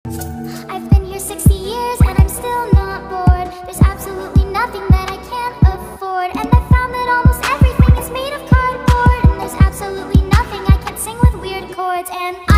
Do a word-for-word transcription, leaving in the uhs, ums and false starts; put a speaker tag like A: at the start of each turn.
A: I've been here sixty years and I'm still not bored. There's absolutely nothing that I can't afford. And I found that almost everything is made of cardboard. And there's absolutely nothing I can't sing with weird chords. And I